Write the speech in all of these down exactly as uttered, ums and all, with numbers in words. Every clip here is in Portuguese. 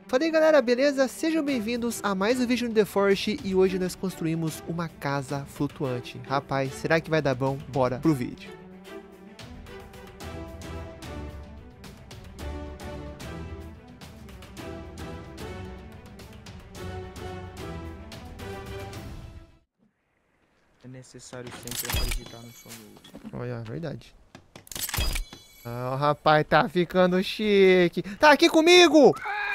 Fala aí galera, beleza? Sejam bem-vindos a mais um vídeo no The Forest e hoje nós construímos uma casa flutuante. Rapaz, será que vai dar bom? Bora pro vídeo. É necessário sempre acreditar no sonho. Olha, verdade. Ah, o rapaz tá ficando chique. Tá aqui comigo!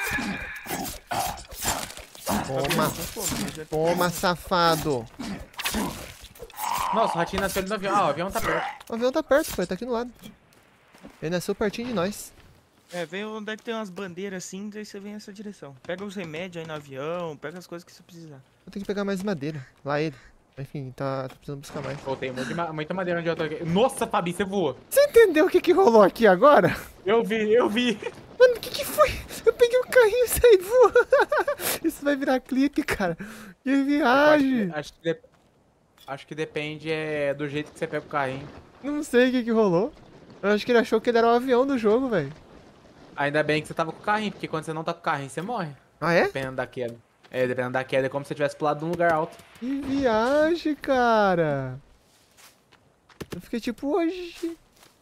Toma, toma, safado. Nossa, o ratinho nasceu ali no avião. Ah, o avião tá perto. O avião tá perto, pô, ele tá aqui do lado. Ele nasceu pertinho de nós. É, vem onde é que tem umas bandeiras assim, daí você vem nessa direção. Pega os remédios aí no avião, pega as coisas que você precisar. Vou ter que pegar mais madeira. Lá ele. Enfim, tá, tá precisando buscar mais. Pô, tem muito ma- muita madeira onde eu tô aqui. Nossa, Fabi, você voou. Você entendeu o que que rolou aqui agora? Eu vi, eu vi. Mano, o que que foi? Eu peguei o carrinho e saí voando. Isso vai virar clipe, cara. Que viagem. Acho que, de- acho que depende é, do jeito que você pega o carrinho. Não sei o que que rolou. Eu acho que ele achou que ele era o avião do jogo, velho. Ainda bem que você tava com o carrinho, porque quando você não tá com o carrinho, você morre. Ah, é? Dependendo da queda. É, dependendo da queda, é como se você tivesse pulado de um lugar alto. Que viagem, cara. Eu fiquei tipo, hoje.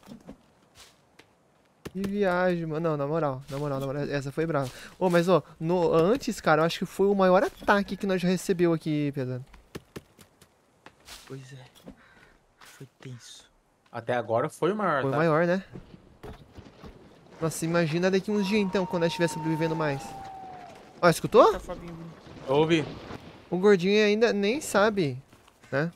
Que viagem, mano. Não, na moral, na moral, na moral, essa foi brava. Ô, mas ó, no, antes, cara, eu acho que foi o maior ataque que nós já recebeu aqui, Pedro. Pois é. Foi tenso. Até agora foi o maior, Foi o tá? maior, né? Nossa, imagina daqui uns dias então, quando nós estiver sobrevivendo mais. Ó, escutou? Tá, Fabinho? Ouvi. O gordinho ainda nem sabe, né?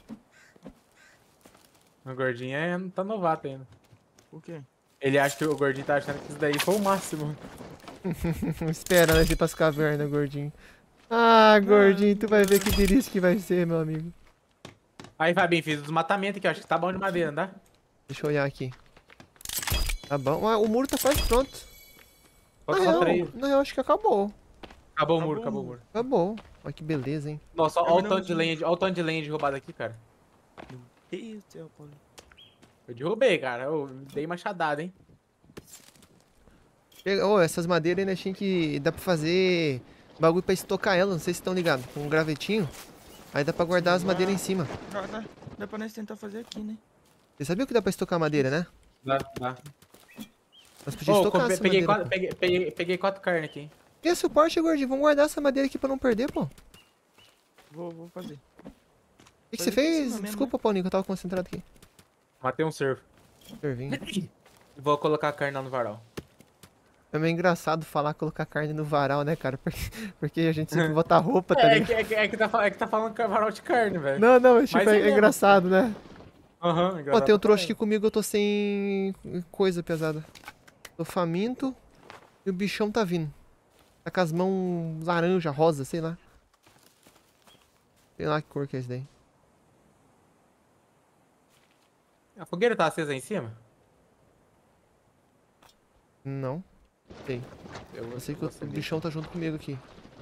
O gordinho é, tá novato ainda. O quê? Ele acha que o gordinho tá achando que isso daí foi o máximo. Espera, nós ir pras cavernas, gordinho. Ah, gordinho, tu vai ver que delícia que vai ser, meu amigo. Aí, Fabinho, fiz o desmatamento aqui, ó. Acho que tá bom de madeira, não dá? Deixa eu olhar aqui. Tá bom. Ah, o muro tá quase pronto. Na Falta só real, três. na real, acho que acabou. Acabou o Acabou muro, o acabou o muro. muro. Acabou. Olha que beleza, hein? Nossa, olha o Terminamos tanto de de- land, olha o tanto de land roubado aqui, cara. Meu Deus do céu, Paulo. Eu derrubei, cara. Eu dei machadada, hein? Pega- Ô, essas madeiras ainda tinha que... Dá pra fazer bagulho pra estocar ela, não sei se estão ligados. Com um gravetinho. Aí dá pra guardar as madeiras em cima. Dá, dá, dá pra nós tentar fazer aqui, né? Você sabia que dá pra estocar madeira, né? Dá, dá. Nós podíamos Ô, estocar come- essa peguei, madeira. quatro, pô. peguei, peguei, peguei quatro carnes aqui, hein? E esse suporte, gordinho? Vamos guardar essa madeira aqui pra não perder, pô. O Vou, vou fazer. que, que Fazer você aqui em fez? cima mesmo, Desculpa, Paulinho, que eu tava concentrado aqui. Matei um cervo. Servinho. Vou colocar a carne lá no varal. É meio engraçado falar colocar carne no varal, né, cara? Porque, porque a gente sempre bota roupa, tá É, ligado? que, é, que, é, que tá, fal- é que tá falando que é varal de carne, velho. Não, não, mas, tipo, Mas é, é é mesmo. engraçado, né? Aham, Ó, engraçado tem um trouxa também. aqui comigo, eu tô sem coisa pesada. Tô faminto e o bichão tá vindo. Tá com as mãos laranja, rosa, sei lá. Sei lá que cor que é esse daí. A fogueira tá acesa aí em cima? Não, sei. Eu, Eu sei que vou o, o subir. bichão tá junto comigo aqui.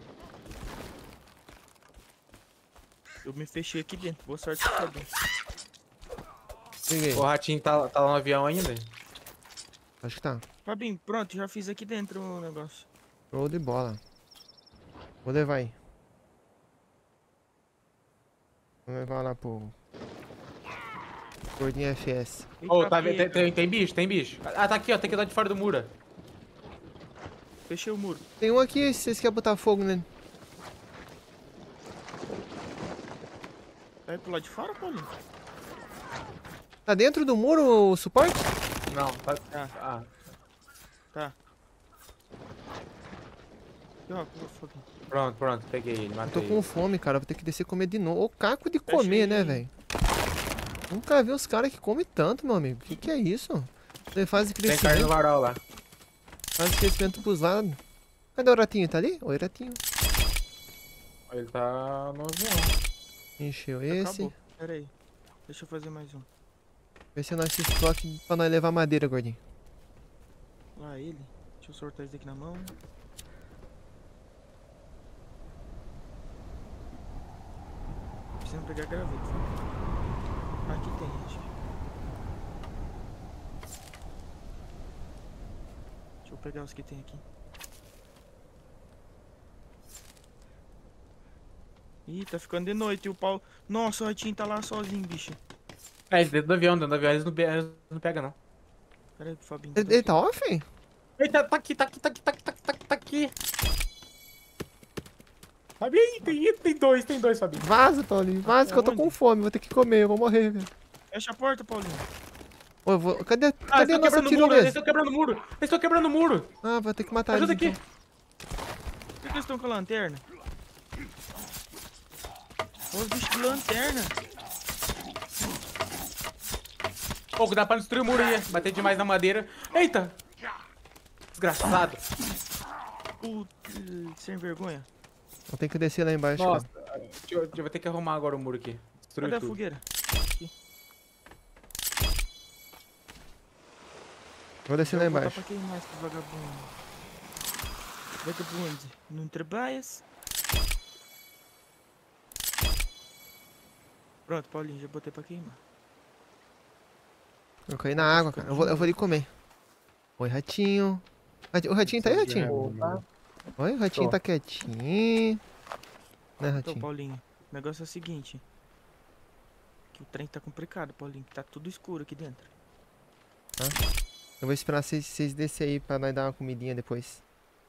Eu me fechei aqui dentro. Boa sorte pra Fabinho. Peguei. O ratinho tá, tá lá no avião ainda? Acho que tá. Fabinho, pronto, já fiz aqui dentro o negócio. Show de bola. Vou levar aí. Vou levar lá pro... Gordinho F S. Ô, Eita, tá, pega. tem, tem, tem bicho, tem bicho. Ah, tá aqui, ó. Tem que ir lá de fora do muro. Fechei o muro. Tem um aqui, se vocês querem botar fogo nele. Vai pro lado de fora, Paulinho? Tá dentro do muro o suporte? Não, tá. Tá. Ah, Tá. Aqui, ó, pegou fogo. pronto, pronto. Peguei ele, Eu matei. tô com fome, cara. Vou ter que descer e comer de novo. Ô, caco de Fecha comer, aí. né, velho? Nunca vi os caras que comem tanto, meu amigo. Que que é isso? Você faz Tem carne no crescimento, varal lá. faz crescimento pros lados. Cadê o ratinho? Tá ali? Oi, ratinho. Ele tá no avião. Encheu esse. Acabou. Pera aí. Deixa eu fazer mais um. Vê se nós se estoque pra nós levar madeira, gordinho. Lá ele. Deixa eu sortar esse daqui na mão. Preciso pegar a graveta. Aqui tem, acho. Deixa eu pegar os que tem aqui. Ih, tá ficando de noite e o Paulo... Nossa, o Ratinho tá lá sozinho, bicho. É, dentro do avião, dentro do avião eles não, pe- eles não pegam, não. Pera aí, Fabinho. Ele, ele tá off? Eita, tá aqui, tá aqui, tá aqui, tá aqui, tá aqui, tá aqui, tá aqui. Fabinho, aí, tem, tem dois, tem dois, Fabinho. Vaza, Paulinho. Vaza que eu tô Aonde? com fome. Vou ter que comer. Eu vou morrer, velho. Fecha a porta, Paulinho. Ô, eu vou... Cadê, Ah, cadê a eles estão nossa quebrando o muro, eles tirolesa? estão quebrando o muro. Eles estão quebrando o muro. Ah, vou ter que matar Ajuda eles, aqui. então. Por que que eles estão com a lanterna? Ô, os bichos de lanterna. Pô, dá pra destruir o muro aí. Bater demais na madeira. Eita. Desgraçado. Putz, sem vergonha. Vou ter que descer lá embaixo, Nossa, cara. eu, eu vou ter que arrumar agora o muro aqui. Destruir Cadê a tudo. fogueira? Vou descer Eu lá vou botar embaixo. pra queimar esse vagabundo. Vagabundo, não trabalhas? Pronto, Paulinho, já botei pra queimar. Eu caí na água, cara. Eu vou, eu vou ali comer. Oi, ratinho. Rati- O ratinho tá aí, ratinho? Opa. Oi, o ratinho Tô. tá quietinho. Né, Então, ratinho? Paulinho, o negócio é o seguinte. Que o trem tá complicado, Paulinho. Que tá tudo escuro aqui dentro. Eu vou esperar vocês, vocês descerem aí pra nós dar uma comidinha depois.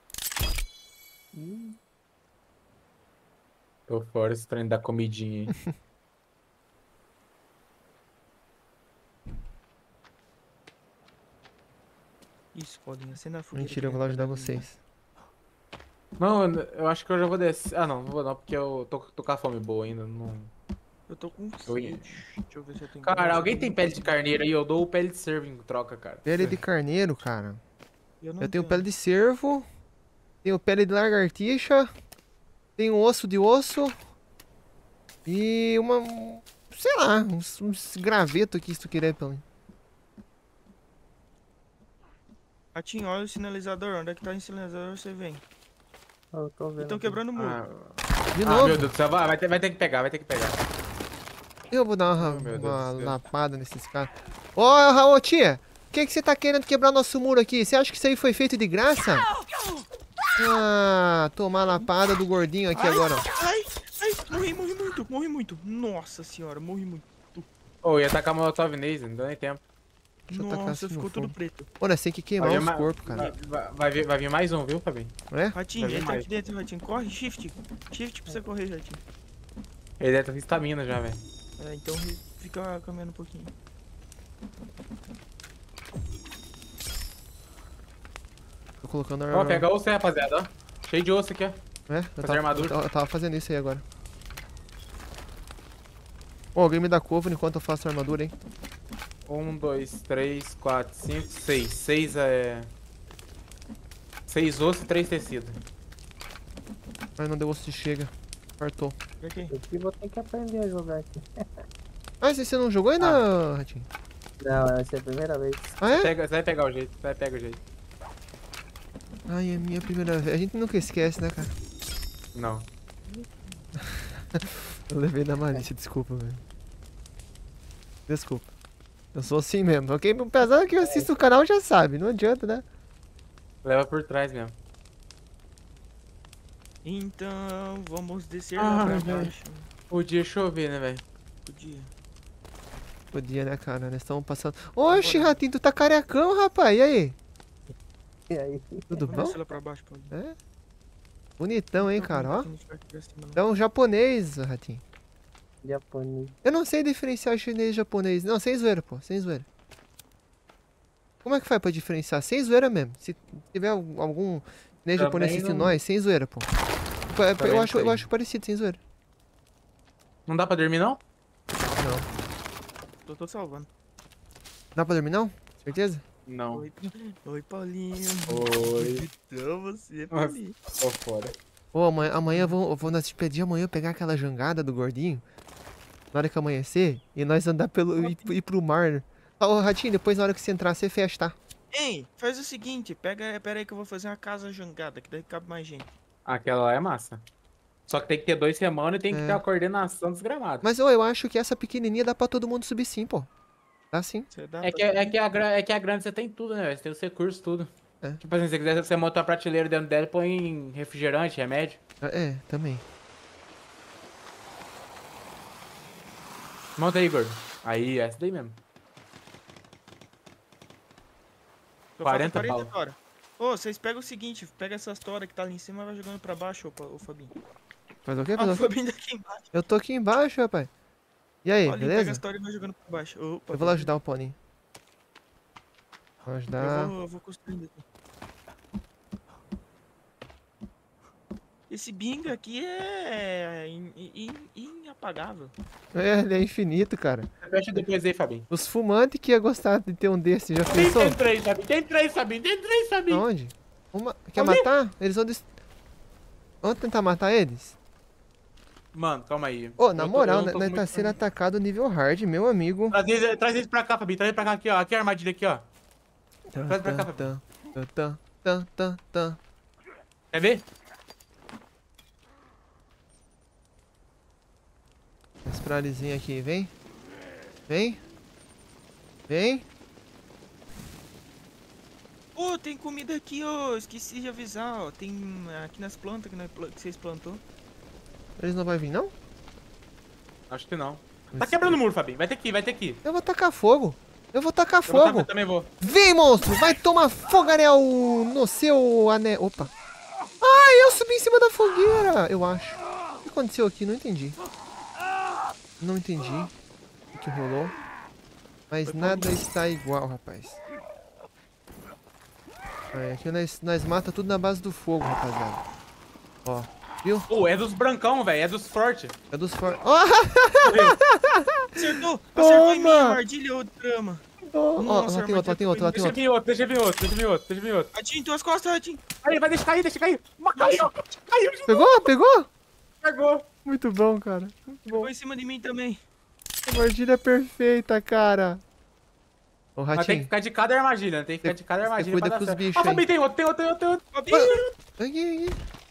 Tô fora esse trem da comidinha aí. Isso, Paulinho, acenda a fogueira. Mentira, eu vou lá ajudar vocês. Não, eu, eu acho que eu já vou descer. Ah, não, não vou não, porque eu tô, tô com a fome boa ainda. Não... Eu tô com Eu ia- sede. Deixa eu ver se eu tenho... Cara, Nossa, alguém eu tem não pele de tenho. carneiro aí? Eu dou o pele de cervo em troca, cara. Pele de carneiro, cara. Eu, não Eu tenho pele de cervo. Tenho pele de lagartixa. Tenho osso de osso. E uma... Sei lá, uns, uns gravetos aqui se tu quiser, pelo menos. Ratinho, olha o sinalizador. Onde é que tá o sinalizador? Você vem. Eu tô vendo. Estão aqui. quebrando o muro. Ah, De ah, novo. meu Deus do céu, vai, vai ter, vai ter que pegar, vai ter que pegar. Eu vou dar uma, Oh, meu Deus uma do céu. lapada nesses caras. Ô, ô, ô, tia! O que que você tá querendo quebrar nosso muro aqui? Você acha que isso aí foi feito de graça? Ah, tomar a lapada do gordinho aqui Ai, agora, ó. Ai, ai, morri, morri muito, morri muito. Nossa senhora, morri muito. Ô, ia tacar molotov neles, não deu nem tempo. Deixa eu tacar assim Nossa, no ficou tudo fogo. preto. Pô, nós tem que queimar Vai os vir ma- corpos, cara. Vai, vai, vai vir, vai vir mais um, viu, Fabinho? Não é? Ratinho, Vai vir ele tá mais. aqui dentro, Ratinho. Corre, shift. Shift pra você correr, Ratinho. Ele deve ter estamina já, velho. É, então fica caminhando um pouquinho. Tô colocando a... Ó, pega osso aí, rapaziada, ó. Cheio de osso aqui, ó. É, eu fazer tava, armadura. eu tava- eu tava fazendo isso aí agora. Ô, alguém me dá cover enquanto eu faço a armadura, hein? Um, dois, três, quatro, cinco, seis. Seis é. Seis ossos e três tecidos. Ai, não deu osso de chega. Fartou. Por aqui. Eu que vou ter que aprender a jogar aqui. Ah, esse você não jogou ainda, Ratinho? Não, essa é a primeira vez. Ah, é? Pega, você vai pegar o jeito, você vai pegar o jeito. Ai, é minha primeira vez. A gente nunca esquece, né, cara? Não. Eu levei na malícia, desculpa, velho. Desculpa. Eu sou assim mesmo, ok? Apesar que eu assisto o canal já sabe, não adianta, né? Leva por trás mesmo. Então, vamos descer Ah, lá pra velho. baixo. Podia chover, né, velho? Podia. Podia, né, cara? Nós estamos passando. Oxe, Ratinho, tu tá carecão, rapaz. E aí? E aí? Tudo Vamos bom? descer lá pra baixo, Paulinho. É? Bonitão, hein, Não, cara, não ó. tem que ficar aqui pra cima, não. É um japonês, Ratinho. Japonês. Eu não sei diferenciar chinês e japonês. Não, sem zoeira, pô. Sem zoeira. Como é que faz pra diferenciar? Sem zoeira mesmo. Se tiver algum algum chinês Também japonês assistindo não- nós, sem zoeira, pô. Pô, é- Também Eu não acho, eu sei. acho parecido, sem zoeira. Não dá pra dormir, não? Não. Tô, tô salvando. Dá pra dormir, não? Certeza? Não. Oi, Oi, Paulinho. Oi. Então você, Nossa. Paulinho. Tô fora. Ô, amanhã, amanhã eu vou, eu vou nós pedir amanhã pegar aquela jangada do gordinho. Na hora que amanhecer. E nós andar pelo. ir, ir pro mar. Ó, ô, Ratinho, depois na hora que você entrar, você fecha, tá? Ei, faz o seguinte. Pega, pera aí que eu vou fazer uma casa jangada, que daí cabe mais gente. Aquela lá é massa. Só que tem que ter dois semanas e tem que É. ter uma coordenação desgramada. Mas, ô, eu acho que essa pequenininha dá pra todo mundo subir sim, pô. Dá sim. Você dá É pra- que, é, que a, gra- é que a grande você tem tudo, né, velho? Você tem os recursos, tudo. É. Tipo assim, se você quiser, você monta uma prateleira dentro dela e põe refrigerante, remédio. É, também. Monta aí, gordo. Aí, essa daí mesmo. Só quarenta falta quarenta bala. tora. Ô, vocês pegam o seguinte, pega essas toras que tá ali em cima e vai jogando pra baixo, ô, ô Fabinho. Faz o quê? Ah, Faz o o quê? Fabinho daqui embaixo. Eu tô aqui embaixo, rapaz. E aí, Olha, ali, pega beleza? as toras e vai jogando pra baixo. Opa, Eu vou lá beleza. ajudar o Pony. Vou ajudar. Eu vou, eu vou construindo aqui. Esse bingo aqui é in- in- inapagável. É, ele é infinito, cara. Fecha depois aí, Fabinho. Os fumantes que ia gostar de ter um desse, já Tem, pensou? tem três, Fabinho. Tem três, Fabinho. Tem três, Fabinho. Aonde? Uma... Quer Ali. matar? Eles vão... Des... Vamos tentar matar eles? Mano, calma aí. Ô, na Eu tô- moral, eu não né, tô nós com tá muito- sendo atacado nível hard, meu amigo. Traz eles, traz eles pra cá, Fabinho. Traz eles pra cá aqui, ó. Aqui é a armadilha aqui, ó. Traz pra cá, Tan, tan, tan, tan, tan, tan. Quer ver? Spritezinho aqui, vem. Vem. Vem. Ô, tem comida aqui, ô. Esqueci de avisar, ó. Tem aqui nas plantas que, nós pla- que vocês plantou. Eles não vão vir, não? Acho que não. Tá quebrando o muro, Fabinho. Vai ter que ir, vai ter que ir. Eu vou tacar fogo. Eu vou tacar Eu vou fogo. tacar- também vou. Vem, monstro! Vai tomar fogaréu no seu anel. Opa. Ai, eu subi em cima da fogueira, eu acho. O que aconteceu aqui? Não entendi. Não entendi o que rolou. Mas nada está igual, rapaz. Aí, aqui nós, nós mata tudo na base do fogo, rapaziada. Ó, viu? Ô, é dos brancão, velho. É dos fortes. É dos fortes. Ó, Acertou! Acertou em mim, Toma! armadilha ou trama. ó, Nossa, lá tem outro, lá tem outro, lá tem Deixa outro. vir outro, deixa vir outro, deixa vir outro, deixa vir outro. Ratinho, tuas costas, Ratinho. Aí, vai, deixa cair, deixa cair. Uma caiu, caiu de Pegou? Pegou? Pegou. Muito bom, cara. Muito bom. Ficou em cima de mim também. Armadilha perfeita, cara. Ô, Mas tem que Ratinho. ficar de cada armadilha, tem que ficar de cada Você armadilha cuida pra dar com os certo. bichos Ah, aí. Fabinho, tem outro, tem outro, tem outro, tem outro. Fabinho! Aqui, aqui.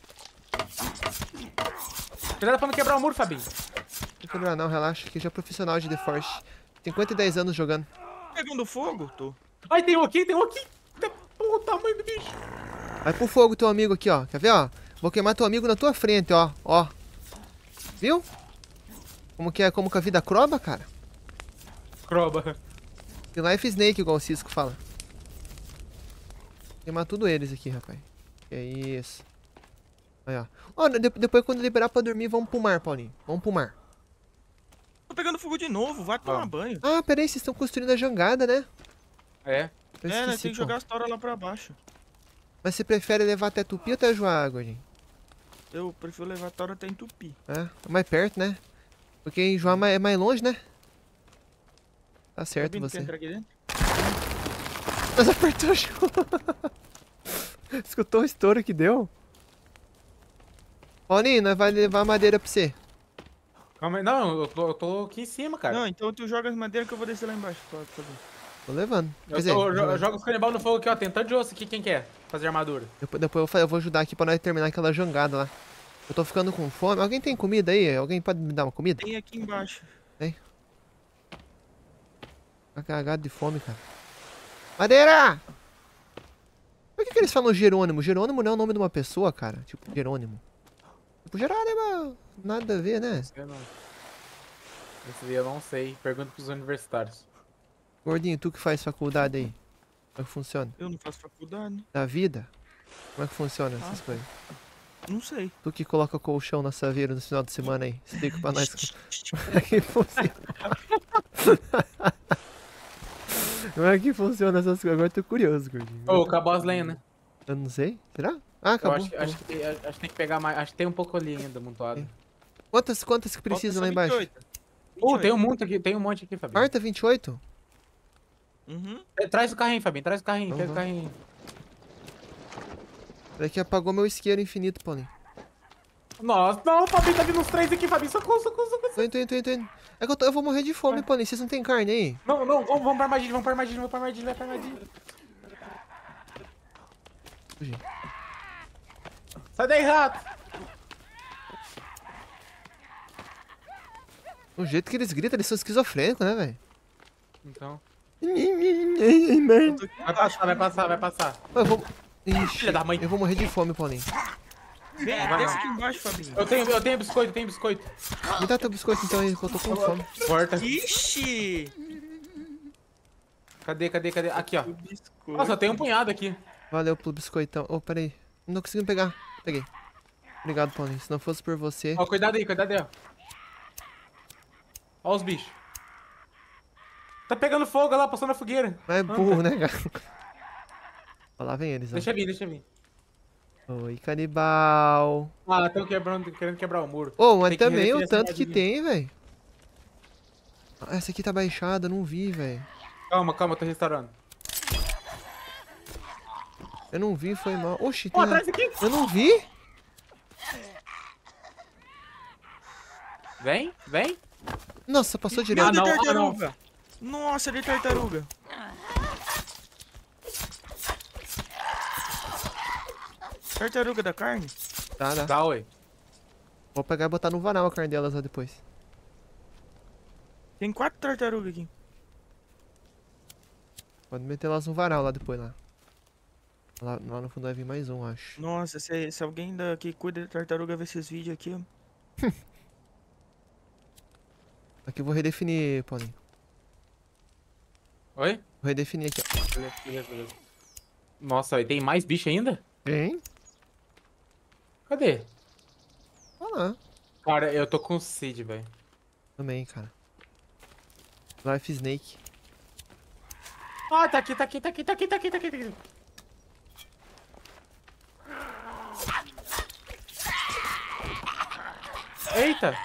Cuidado pra não quebrar o muro, Fabinho. Não quebrar não, relaxa, que já é profissional de The Force. cinquenta e dez anos jogando. Pegando fogo? Tô. Ai, tem um aqui, tem um aqui. Porra, o tamanho do bicho. Vai pro fogo teu amigo aqui, ó. Quer ver, ó? Vou queimar teu amigo na tua frente, ó. Ó. Viu? Como que é, como que a vida croba, cara? Croba. The Life Snake, igual o Cisco fala. Queimar tudo eles aqui, rapaz. Que é isso. Aí, ó. Ó, de- depois quando liberar pra dormir, vamos pro mar, Paulinho. Vamos pro mar. Tô pegando fogo de novo, vai tomar Ah. banho. Ah, peraí, vocês estão construindo a jangada, né? É. Eu é, nós esqueci, tem que pô. jogar as toras lá pra baixo. Mas você prefere levar até Tupi ou até Joá, gordinho? Eu prefiro levar a tora até entupir. É, é mais perto, né? Porque em Joá é mais- é mais longe, né? Tá certo Fabinho, quer você. entrar aqui dentro? Mas apertou o chão. Escutou o estouro que deu? Paulinho, nós vai levar madeira pra você. Calma aí. Não, eu tô, eu tô aqui em cima, cara. Não, então tu joga as madeiras que eu vou descer lá embaixo. Pra fazer. Tô levando. Quer Eu, dizer, tô, eu, jogando. eu jogo os canibal no fogo aqui, ó. Tem tanto de osso aqui, quem quer fazer armadura? Depois, depois eu, fa- eu vou ajudar aqui pra nós terminar aquela jangada lá. Eu tô ficando com fome. Alguém tem comida aí? Alguém pode me dar uma comida? Tem aqui embaixo. Tá cagado de fome, cara. Madeira! Por que, que eles falam Jerônimo? Jerônimo não é o nome de uma pessoa, cara. Tipo, Jerônimo. Tipo, Jerônimo, nada a ver, né? Eu não. Esse aí eu não sei. Pergunta pros universitários. Gordinho, tu que faz faculdade aí. Como é que funciona? Eu não faço faculdade. Da vida? Como é que funciona essas Ah. coisas? Não sei. Tu que coloca colchão na saveira no final de semana aí. Explica pra nós como é que funciona. Como é que funciona essas coisas? Agora eu tô curioso, gordinho. Ô, acabou as lenhas, né? Eu não sei. Será? Ah, Eu acabou. acho, que- acho, que, tem- acho que tem que pegar mais. Acho que tem um pouco ali ainda amontoado. Quantas, quantas que precisam lá Falta só embaixo? vinte e oito. Uh, tem um vinte e monte aqui, tem um monte aqui, Fabinho. Quarta, vinte e oito? oito. Uhum. É, Traz o carrinho, Fabinho. Traz o carrinho, Então traz o vai. carrinho. Peraí que apagou meu isqueiro infinito, Paulinho. Nossa, não, Fabinho, tá vindo uns três aqui, Fabinho. Socorro, socorro, socorro. Tô indo, tô indo, tô indo, tô indo. É que eu, tô- eu vou morrer de fome, Paulinho. Vocês não tem carne aí? Não, não, vamos, vamos pra armadilha, vamos pra armadilha, vamos pra armadilha, vai pra armadilha. Fugi. Sai daí, rato. O jeito que eles gritam, eles são esquizofrênicos, né, velho? Então. Eu tô aqui Vai embaixo. passar, vai passar, vai passar. Eu vou... Ixi, Filha da mãe. eu vou morrer de fome, Paulinho. Vem, Vai, desce não. aqui embaixo, Fabinho. Eu tenho, eu tenho biscoito, eu tenho biscoito. Me dá teu biscoito então aí, que eu tô com fome. Corta. Ixi! Cadê, cadê, cadê? Aqui, ó. O biscoito. Nossa, tem um punhado aqui. Valeu pelo biscoitão. Ô, oh, peraí. Não tô conseguindo pegar. Peguei. Obrigado, Paulinho. Se não fosse por você... Ó, cuidado aí, cuidado aí, ó. Ó os bichos. Tá pegando fogo olha lá, passando na fogueira. Mas é burro, né, cara? Ó, lá vem eles, ó. Deixa vir, deixa vir. Oi, canibal. Ah, estão quebrando, querendo quebrar o muro. Ô, mas Tem que também o redefinir essa tanto que armadilha. tem, velho. Ah, essa aqui tá baixada, eu não vi, velho. Calma, calma, eu tô restaurando. Eu não vi, foi mal. Oxi, Ó, tem... atrás aqui. Eu não vi? Vem, vem. Nossa, passou Meu, direto. Ah, de não, ah, tartaruga. Nossa, de tartaruga. Tartaruga da carne? Tá, tá. Dá, oi. Vou pegar e botar no varal a carne delas lá depois. Tem quatro tartarugas aqui. Pode meter elas no varal lá depois, lá. Lá, lá no fundo vai vir mais um, acho. Nossa, se, se alguém da, que cuida de tartaruga ver esses vídeos aqui, ó. Aqui eu vou redefinir, Paulinho. Oi? Vou redefinir aqui, ó. Beleza, beleza, beleza. Nossa, e tem mais bicho ainda? Tem? Cadê? Olha lá. Cara, eu tô com sede, velho. Também, cara. Life Snake. Ah, tá aqui, tá aqui, tá aqui, tá aqui, tá aqui, tá aqui, tá aqui. Eita!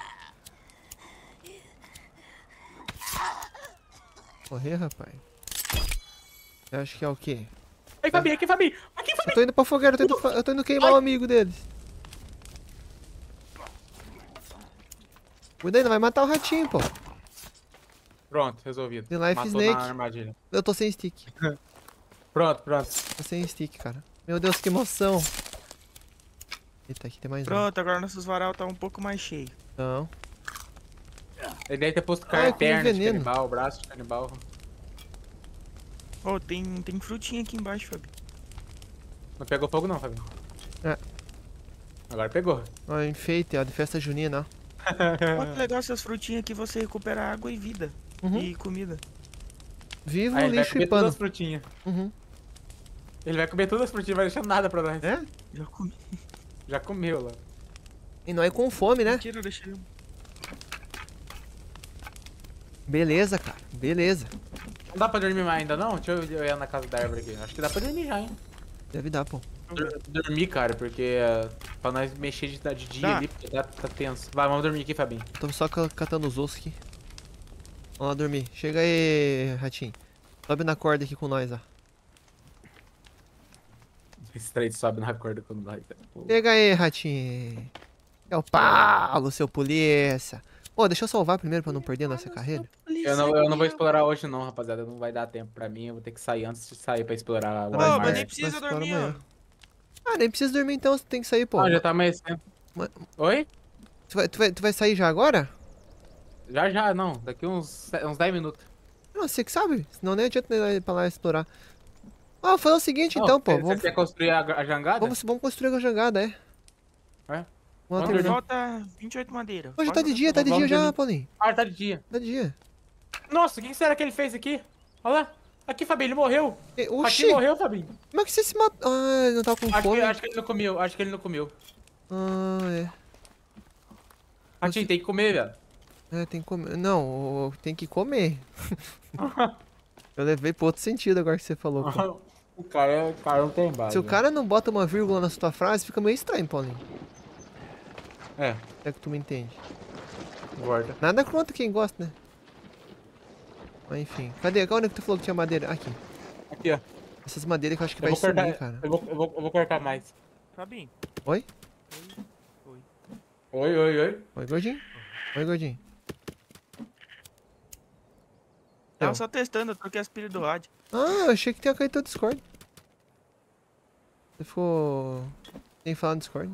Correr, rapaz. Eu acho que é o quê? Ei, Fabi, aqui, Fabi! Aqui, Fabi! Eu tô indo pra fogueira, eu tô indo, fa- eu tô indo queimar o amigo deles. Cuida aí, não vai matar o ratinho, pô. Pronto, resolvido. The Life Matou Snake. na armadilha. Eu tô sem stick. Pronto, pronto. Tô sem stick, cara. Meu Deus, que emoção. Eita, aqui tem mais um. Pronto, agora nossos varal tá um pouco mais cheio. Não. Ele deve ter posto Ah, eu comi perna de veneno. canibal, braço de canibal. Ó, tem, tem frutinha aqui embaixo, Fabi. Não pegou fogo não, Fabi. É. Agora pegou. Ó, enfeite, ó, de festa junina, ó. Olha que legal essas frutinhas que você recupera água e vida. Uhum. E comida. Vivo, Aí ele vai lixo comer e todas pano. as frutinhas. Uhum. Ele vai comer todas as frutinhas, não vai deixar nada pra nós. É? Já comi. Já comeu lá. E não é com fome, né? Mentira, deixa eu... Beleza, cara. Beleza. Não dá pra dormir mais ainda não? Deixa eu olhar na casa da árvore aqui. Acho que dá pra dormir já, hein? Deve dar, pô. Dur- Dormir, cara, porque uh, pra nós mexer de, de dia Dá. ali, porque tá, tá tenso. Vai, vamos dormir aqui, Fabinho. Tô só ca- catando os ossos aqui. Vamos lá dormir. Chega aí, ratinho. Sobe na corda aqui com nós, ó. Esse trem sobe na corda quando nós. Chega aí, ratinho. É o Paulo, seu polícia. Pô, deixa eu salvar primeiro pra não perder nossa carreira. Eu não, eu não vou explorar hoje não, rapaziada. Não vai dar tempo pra mim. Eu vou ter que sair antes de sair pra explorar o Pô, Pô, mar. mas nem precisa Mas para dormir, amanhã. ó. Ah, nem precisa dormir então, você tem que sair, pô. Ah, já tá amanhecendo. Mas- Oi? Tu vai, tu, vai, tu vai sair já agora? Já, já, não. Daqui uns, uns dez minutos. Não, você que sabe. Senão nem adianta ir pra lá explorar. Ah, vou fazer o seguinte Não, então, pô. Você Vamos, quer construir a, a jangada? vamos, vamos construir a jangada, é. É? Vamos Vamos terminar. Falta vinte e oito madeiras. Hoje tá de dia, tá de Vamos dia já, dormir. Paulinho. Ah, tá de dia. Tá de dia. Nossa, o que será que ele fez aqui? Olha lá. Aqui, Fabinho, ele morreu. E, Aqui oxi, morreu, Fabinho. como é que você se matou? Ah, ele não tava com Acho fome. que, acho que ele não comeu, acho que ele não comeu. Ah, é. Ratinho, tem que comer, velho. É, tem que comer. Não, o- tem que comer. Eu levei pro outro sentido agora que você falou, pô. O cara, o cara não tem base. Se o cara não bota uma vírgula na sua frase, fica meio estranho, Paulinho. É, É que tu me entende. gorda. Nada contra quem gosta, né? Mas enfim. Cadê? Onde é que tu falou que tinha madeira? Aqui. Aqui, ó. Essas madeiras que eu acho que Eu vai vou, cortar, sumir, cara. eu, vou, eu, vou, eu vou cortar mais. Fabinho. Oi? Oi. Oi, oi, oi. Oi, gordinho? Oi, gordinho. Tava Então. só testando, eu troquei as pilhas do rádio. Ah, eu achei que tinha caído teu Discord. Você ficou... Tem falado no Discord?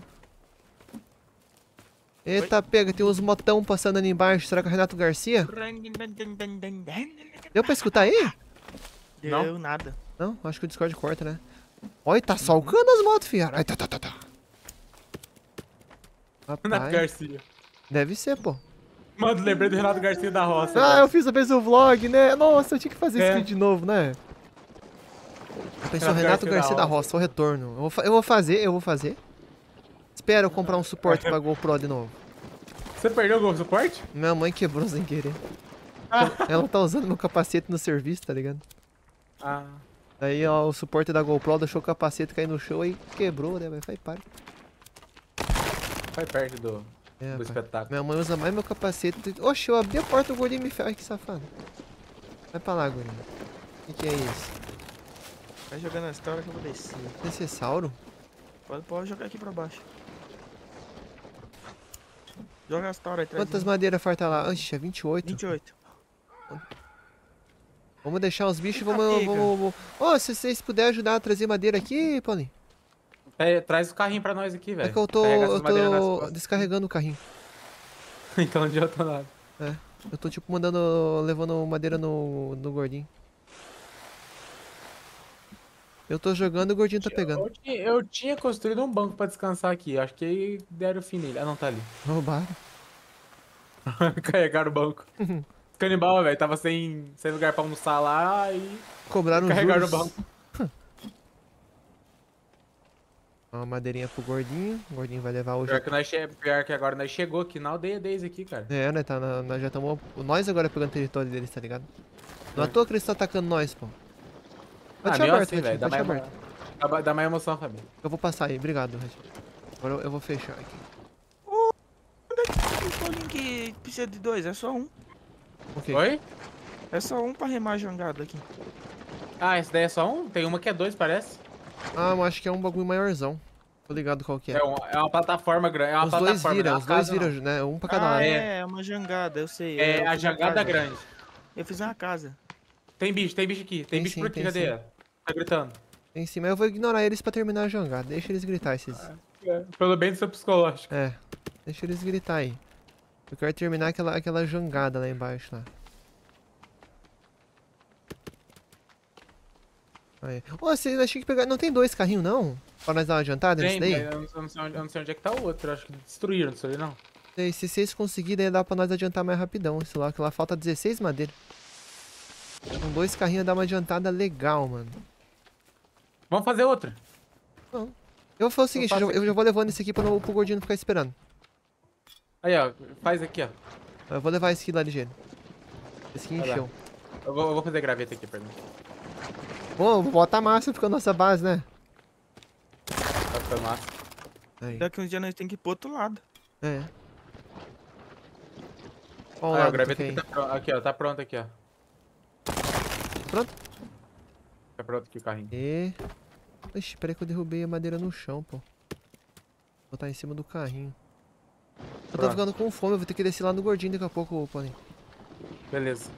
Eita, pega, tem uns motão passando ali embaixo. Será que é o Renato Garcia? Deu pra escutar aí? Deu nada. Não, acho que o Discord corta, né? Olha, tá salgando as motos, fiara. Ai, tá, tá, tá, tá. Renato Rapaz, Garcia. deve ser, pô. Mano, lembrei do Renato Garcia da Roça. Ah, velho. eu fiz a vez o vlog, né? Nossa, eu tinha que fazer esse É. vídeo de novo, né? Eu pensei, Renato Renato Garcia da Garcia da Roça. Roça, o retorno. Eu vou, fa- eu vou fazer, eu vou fazer. Espera eu comprar um suporte pra GoPro de novo. Você perdeu o gol suporte? Minha mãe quebrou sem querer. Ah. Ela tá usando meu capacete no serviço, tá ligado? Ah. Aí, ó, o suporte da GoPro deixou o capacete cair no chão e quebrou, né? Mas faz parte. Vai perto do, É, do pai. espetáculo. Minha mãe usa mais meu capacete. Oxe, eu abri a porta, o gordinho me fez. Ai, que safado. Vai pra lá, gordinho. O que, que é isso? Vai jogando a história que eu vou descer. Necessauro? Pode, pode jogar aqui pra baixo. Joga a história atrás. Quantas de mim. madeiras farta lá? Oxe, é vinte e oito. vinte e oito. Vamos deixar os bichos e Eita, vamos. pega. vamos, vamos... Ô, se vocês puderem ajudar a trazer madeira aqui, Paulinho. É, traz o carrinho pra nós aqui, velho. É que eu tô, Carrega essas eu madeiras nas tô costas. descarregando o carrinho. Então não adianta nada. É. Eu tô tipo mandando. Levando madeira no, no gordinho. Eu tô jogando e o gordinho tá pegando. Eu, tinha- eu tinha construído um banco pra descansar aqui. Acho que deram o fim nele. Ah, não, tá ali. Roubaram. Carregaram o banco. Canibal, velho. Tava sem, sem lugar pra almoçar lá e Cobraram carregaram o juros. banco. Uma madeirinha pro gordinho. O gordinho vai levar hoje. Pior que, nós che... Pior que agora nós chegou aqui na aldeia deles aqui, cara. É, né? Tá na, nós já estamos. Nós agora pegando território deles, tá ligado? Não é à É. toa que eles estão atacando nós, pô. Ah, Pode meio aberto, assim, Retinho, velho. Dá, pode mais... aberto. dá, dá mais emoção, Fabinho. Eu vou passar aí, obrigado, Retinho. Agora eu, eu vou fechar aqui. O link que precisa de dois, é só um. Ok. Oi? É só um pra remar a jangada aqui. Ah, esse daí é só um? Tem uma que é dois, parece. Ah, eu acho que é um bagulho maiorzão. Tô ligado qual que é. É, um- é uma plataforma grande. É uma Os dois plataforma, viram, não é os uma dois casa, viram, né? Um pra cada Ah, lado. é, é uma jangada, eu sei. não. É eu a fiz uma jangada casa. grande. Eu fiz uma casa. Tem bicho, tem bicho aqui. Tem, Tem bicho sim, por aqui, tem cadê? sim. Tá gritando. Em cima eu vou ignorar eles pra terminar a jangada. Deixa eles gritar esses. É, pelo bem do seu psicológico. É. Deixa eles gritar aí. Eu quero terminar aquela, aquela jangada lá embaixo lá. Aí. Ô, vocês acham que pegar. Não tem dois carrinhos não? Pra nós dar uma adiantada nisso Tem, daí? mas eu não, eu não sei onde, eu não sei onde é que tá o outro. Eu acho que destruíram isso ali, não. Sei, se vocês conseguirem, aí dá pra nós adiantar mais rapidão. Sei lá, que lá falta dezesseis madeiras. Com dois carrinhos dá uma adiantada legal, mano. Vamos fazer outra. Eu vou fazer o seguinte, eu já, eu já vou levando esse aqui pra não, pro gordinho não ficar esperando. Aí, ó. Faz aqui, ó. Eu vou levar esse aqui lá ligeiro. Esse aqui Vai lá. encheu. Eu vou, eu vou fazer graveta aqui, perdão. Bom, bota massa fica a nossa base, né? Tá ficando massa. Aí. Daqui uns dias nós temos que ir pro outro lado. É. Qual Aí, ó, lado a que graveta quer aqui ir? tá pronto. Aqui, ó. Tá pronto aqui, ó. Pronto? Tá pronto aqui o carrinho. E... Ixi, peraí que eu derrubei a madeira no chão, pô. Vou botar em cima do carrinho. Eu tô Pronto. ficando com fome, eu vou ter que descer lá no gordinho daqui a pouco, Paulinho. Beleza.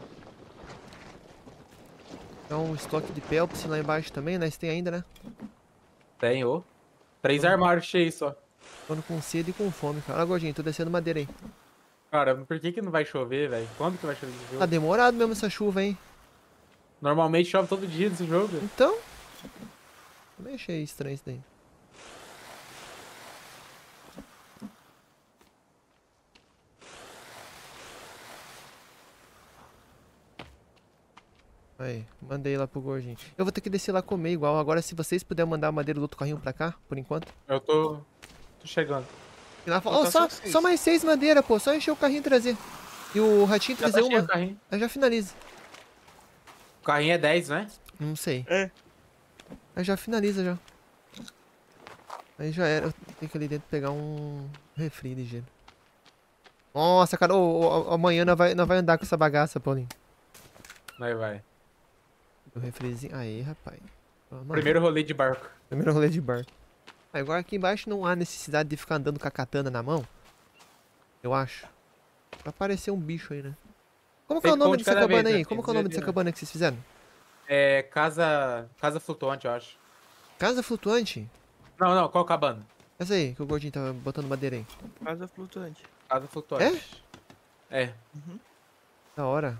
Tem um estoque de pelps lá embaixo também, né? Você tem ainda, né? Tem, ô. Três armários cheios só. Ficando com sede e com fome, cara. Olha, gordinho, tô descendo madeira aí. Cara, por que que não vai chover, velho? Quando que vai chover esse jogo? Tá demorado mesmo essa chuva, hein? Normalmente chove todo dia nesse jogo. Então... Também achei estranho isso daí. Aí, mandei lá pro gordinho. Eu vou ter que descer lá comer igual. Agora, se vocês puderem mandar a madeira do outro carrinho pra cá, por enquanto. Eu tô... Tô chegando. E lá, fala, Falta "Ó, só, só seis." só mais seis madeiras, pô. Só encher o carrinho e trazer. E o ratinho Já tá trazer cheio uma. o carrinho. Aí já finaliza. O carrinho é dez, né? Não sei. É. Aí já finaliza já. Aí já era. Eu tenho que ali dentro pegar um refri ligeiro. Nossa, cara. ô, ô, amanhã nós vai, nós vai andar com essa bagaça, Paulinho. Aí vai. O refrizinho. Aí, rapaz. Ó, mano, Primeiro rolê de barco. primeiro rolê de barco. Ah, agora aqui embaixo não há necessidade de ficar andando com a katana na mão. Eu acho. Vai aparecer um bicho aí, né? Como que é Tem o nome ponto de dessa cada vez, cabana né? aí? Como Tem que é o nome que dessa ver, cabana que vocês fizeram? É casa... Casa flutuante, eu acho. Casa flutuante? Não, não. Qual cabana? Essa aí, que o gordinho tá botando madeira aí. Casa flutuante. Casa flutuante. É? É. Da hora.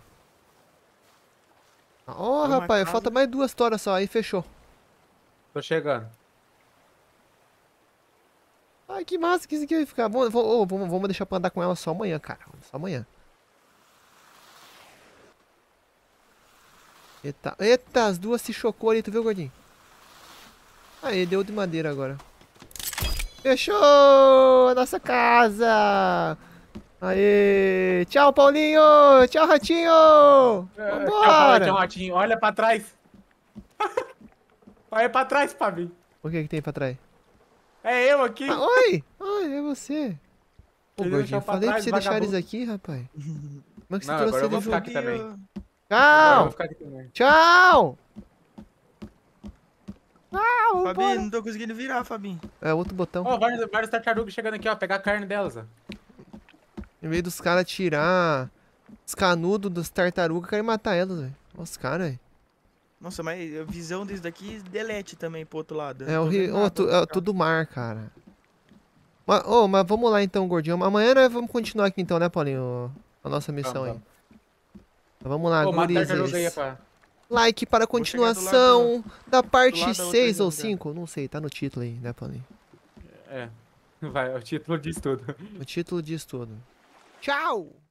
Ó, oh, É uma rapaz, casa- falta mais duas toras só, aí fechou. Tô chegando. Ai, que massa que isso aqui vai ficar. Vamos, vamos, vamos vamos deixar pra andar com ela só amanhã, cara. Só amanhã. Eita, eita, as duas se chocou ali, tu viu, gordinho? Aí, deu de madeira agora. Fechou a nossa casa! Aê! Tchau, Paulinho! Tchau, Ratinho! É, Tchau, Vambora! tchau, Ratinho. Olha pra trás. Olha pra trás, Fabinho. O que que tem pra trás? É eu aqui. Ah, oi! Ai, é você. Ô, Ele gordinho, deixou eu pra falei pra trás, você deixar eles vagabundo. aqui, rapaz. Como é que você Não, trouxe agora eu vou eles ficar junto? aqui também. Agora eu Tchau! vou ficar aqui também. Tchau! Fabinho, não tô conseguindo virar, Fabinho. É outro botão. Ó, vários, vários tartarugas chegando aqui, ó. Pegar a carne delas, ó. Em vez dos caras tirar os canudos das tartarugas, querem matar elas, velho. Olha os caras, velho. Nossa, mas a visão desse daqui, delete também pro outro lado. eu É, não tô horrível. vendo Oh, nada tu, pra é cá. tudo mar, cara. Mas, oh, mas vamos lá então, gordinho. Amanhã nós vamos continuar aqui então, né, Paulinho? A nossa missão aí. vamos. Então, vamos lá, Pô, mata a tartaruga aí, gurizes. pá. Like para a Vou chegar do lado continuação da parte lado da outra seis ou ilha, já. cinco. Não sei, tá no título aí, né, Paulinho? É. Vai, o título diz tudo. O título diz tudo. Tchau!